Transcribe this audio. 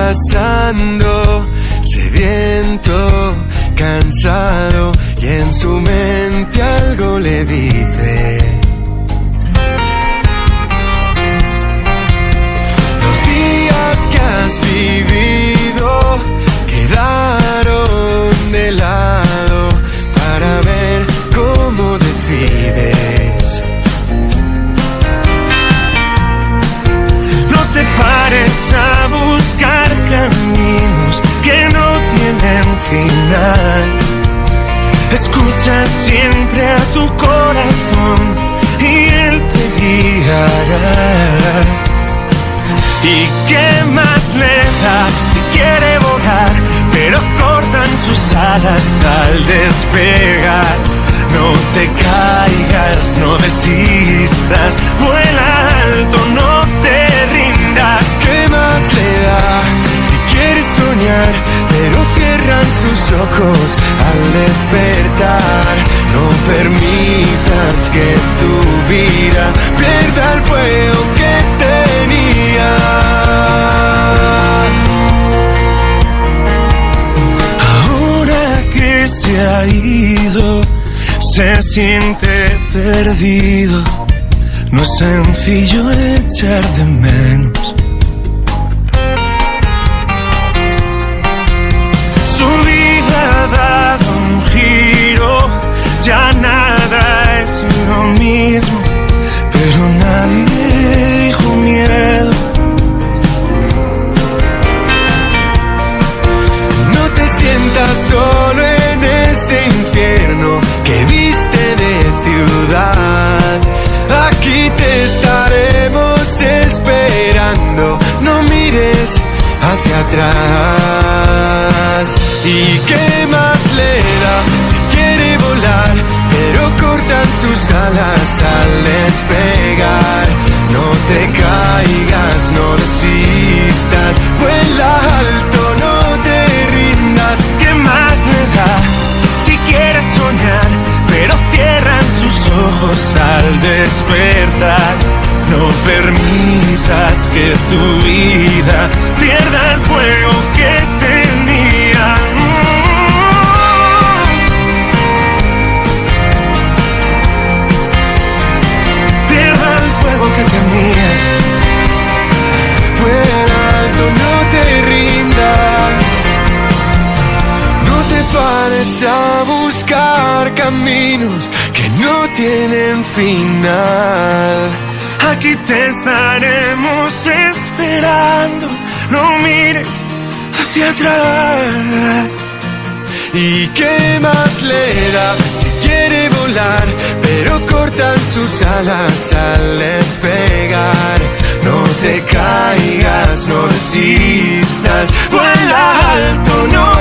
pasando, sediento, cansado, y en su mente algo le dice. Los días que has vivido quedaron de lado para ver cómo decides. No te pares a buscar caminos que no tienen final. Escucha siempre a tu corazón y él te guiará. ¿Y qué más le da si quiere volar, pero cortan sus alas al despegar? No te caigas, no desistas, vuela alto, no te rindas. ¿Qué más le da si quieres soñar, pero cierran sus ojos al despertar? No permitas que tu vida pierda el fuego que tenía. Ahora que se ha ido, se siente perdido. No es sencillo echar de menos. Su vida ha dado un giro, ya nada es lo mismo, pero nadie dijo miedo. No te sientas solo en ese infierno que viste de ciudad. Aquí te estaremos esperando, no mires hacia atrás. ¿Y qué más le da si quiere volar, pero cortan sus alas al despegar? No te caigas, no desistas, vuela alto, no te rindas. ¿Qué más le da si quieres soñar, pero cierran sus ojos al despertar? No permitas que tu vida pierda el fuego que tenía. Pierda el fuego que tenía. Vuela alto, no te rindas. No te pares a buscar caminos que no tienen final. Aquí te estaremos esperando, no mires hacia atrás. ¿Y qué más le da si quiere volar, pero cortan sus alas al despegar? No te caigas, no desistas, vuela alto, no